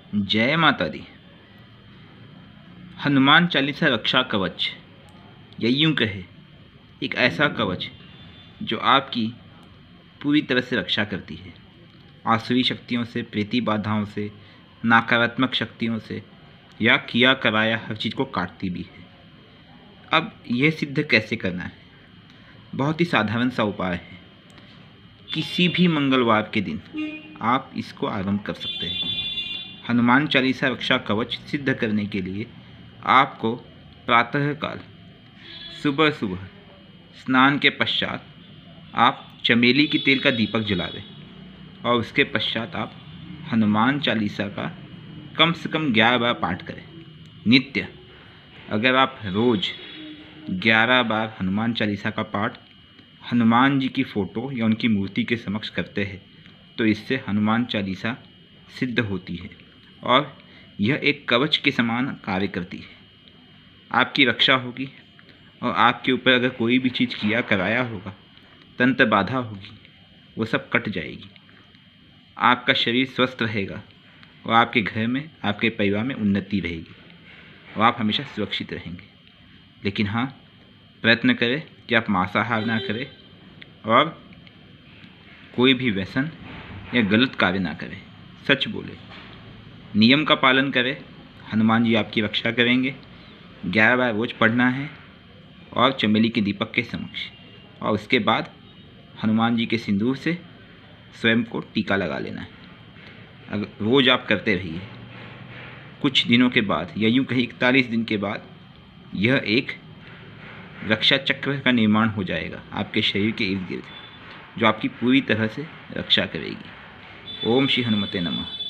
जय माता दी। हनुमान चालीसा रक्षा कवच, या यूं कहे एक ऐसा कवच जो आपकी पूरी तरह से रक्षा करती है, आसुरी शक्तियों से, प्रेती बाधाओं से, नकारात्मक शक्तियों से, या किया कराया हर चीज़ को काटती भी है। अब यह सिद्ध कैसे करना है? बहुत ही साधारण सा उपाय है। किसी भी मंगलवार के दिन आप इसको आरंभ कर सकते हैं। हनुमान चालीसा रक्षा कवच सिद्ध करने के लिए आपको प्रातःकाल सुबह सुबह स्नान के पश्चात आप चमेली की तेल का दीपक जलावें और उसके पश्चात आप हनुमान चालीसा का कम से कम 11 बार पाठ करें नित्य। अगर आप रोज़ 11 बार हनुमान चालीसा का पाठ हनुमान जी की फ़ोटो या उनकी मूर्ति के समक्ष करते हैं तो इससे हनुमान चालीसा सिद्ध होती है और यह एक कवच के समान कार्य करती है। आपकी रक्षा होगी और आपके ऊपर अगर कोई भी चीज़ किया कराया होगा, तंत्र बाधा होगी, वो सब कट जाएगी। आपका शरीर स्वस्थ रहेगा और आपके घर में, आपके परिवार में उन्नति रहेगी और आप हमेशा सुरक्षित रहेंगे। लेकिन हाँ, प्रयत्न करें कि आप मांसाहार ना करें और कोई भी व्यसन या गलत कार्य ना करें। सच बोले, नियम का पालन करें, हनुमान जी आपकी रक्षा करेंगे। 11 बार रोज पढ़ना है और चमेली के दीपक के समक्ष, और उसके बाद हनुमान जी के सिंदूर से स्वयं को टीका लगा लेना है। अगर रोज़ आप करते रहिए, कुछ दिनों के बाद या यूँ कहीं 41 दिन के बाद यह एक रक्षा चक्र का निर्माण हो जाएगा आपके शरीर के इर्द गिर्द, जो आपकी पूरी तरह से रक्षा करेगी। ओम श्री हनुमते नमः।